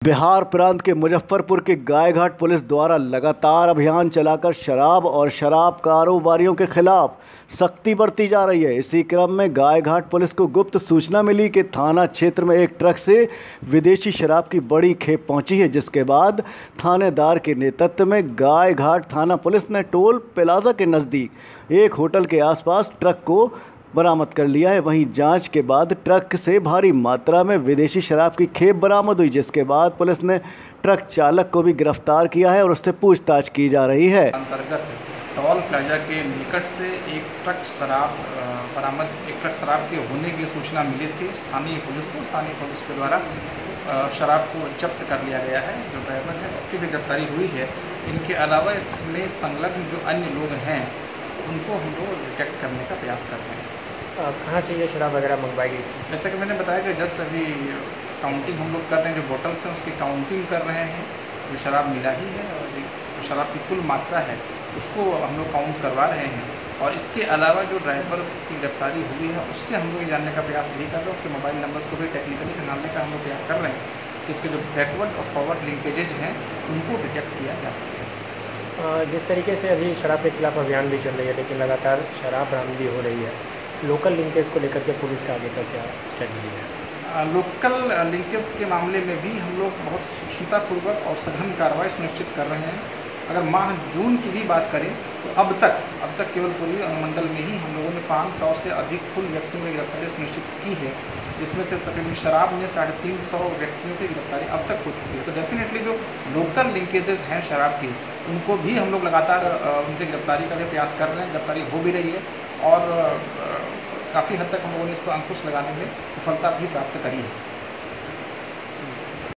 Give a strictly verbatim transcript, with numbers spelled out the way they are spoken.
बिहार प्रांत के मुजफ्फरपुर के गायघाट पुलिस द्वारा लगातार अभियान चलाकर शराब और शराब कारोबारियों के खिलाफ सख्ती बरती जा रही है। इसी क्रम में गायघाट पुलिस को गुप्त सूचना मिली कि थाना क्षेत्र में एक ट्रक से विदेशी शराब की बड़ी खेप पहुंची है, जिसके बाद थानेदार के नेतृत्व में गायघाट थाना पुलिस ने टोल प्लाजा के नज़दीक एक होटल के आसपास ट्रक को बरामद कर लिया है। वहीं जांच के बाद ट्रक से भारी मात्रा में विदेशी शराब की खेप बरामद हुई, जिसके बाद पुलिस ने ट्रक चालक को भी गिरफ्तार किया है और उससे पूछताछ की जा रही है। अंतर्गत टोल प्लाजा के निकट से एक ट्रक शराब बरामद एक ट्रक शराब के होने की सूचना मिली थी स्थानीय पुलिस को। स्थानीय पुलिस के द्वारा शराब को जब्त कर लिया गया है। जो ड्राइवर है उसकी भी गिरफ्तारी हुई है। इनके अलावा इसमें संलग्न जो अन्य लोग हैं उनको हम लोग डिटेक्ट करने का प्रयास कर रहे हैं। कहाँ से ये शराब वगैरह मंगवाई गई थी? जैसा कि मैंने बताया कि जस्ट अभी काउंटिंग हम लोग कर रहे हैं, जो बोटल्स हैं उसकी काउंटिंग कर रहे हैं। जो शराब मिला ही है और जो शराब की कुल मात्रा है उसको हम लोग काउंट करवा रहे हैं। और इसके अलावा जो ड्राइवर की गिरफ्तारी हुई है उससे हम लोग जानने का प्रयास भी कर रहे हैं। उसके मोबाइल नंबर्स को भी टेक्निकली खंगालने का हम लोग प्रयास कर रहे हैं कि इसके जो बैकवर्ड और फॉरवर्ड लिंकेजेज हैं उनको डिटेक्ट किया जा सके। जिस तरीके से अभी शराब के खिलाफ अभियान भी चल रही है, लेकिन लगातार शराब बरामदी हो रही है, लोकल लिंकेज को लेकर के पुलिस का आगे का क्या स्ट्रेटजी है? लोकल लिंकेज के मामले में भी हम लोग बहुत सूक्ष्मतापूर्वक और सघन कार्रवाई सुनिश्चित कर रहे हैं। अगर माह जून की भी बात करें तो अब तक अब तक केवल पूर्वी अनुमंडल में ही हम लोगों ने पाँच सौ से अधिक कुल व्यक्तियों की गिरफ्तारी सुनिश्चित की है। इसमें से तकरीबन शराब में साढ़े तीन सौ व्यक्तियों की गिरफ्तारी अब तक हो चुकी है। तो डेफिनेटली जो लोकल लिंकेजेस हैं शराब की, उनको भी हम लोग लगातार उनकी गिरफ्तारी का भी प्रयास कर रहे हैं। गिरफ्तारी हो भी रही है और काफ़ी हद तक हम लोगों ने इसको अंकुश लगाने में सफलता भी प्राप्त करी है।